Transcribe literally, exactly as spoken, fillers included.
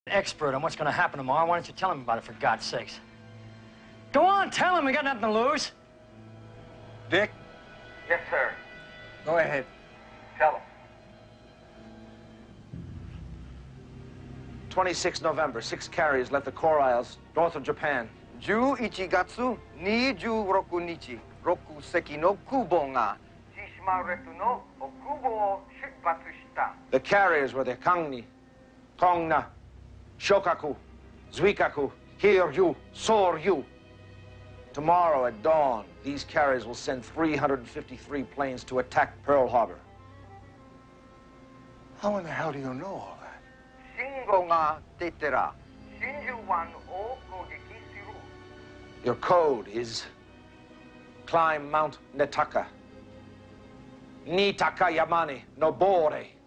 Expert on what's going to happen tomorrow. Why don't you tell him about it, for God's sakes? Go on, tell him. We got nothing to lose. Dick? Yes, sir. Go ahead. Tell him. twenty-sixth November, six carriers left the Core Isles, north of Japan. Ju ichigatsu ni ju roku nichi. Roku seki no kubo ga shishimaretu no okubo o shipatsu shita. The carriers were the Kangni, Tongna, Shokaku, Zuikaku, Hiryu, Soryu. Tomorrow at dawn, these carriers will send three hundred fifty-three planes to attack Pearl Harbor. How in the hell do you know all that? Shingo ga tetera. Shinju wan o kogeki shiru. Your code is climb Mount Netaka. Nitaka Yamane Nobore.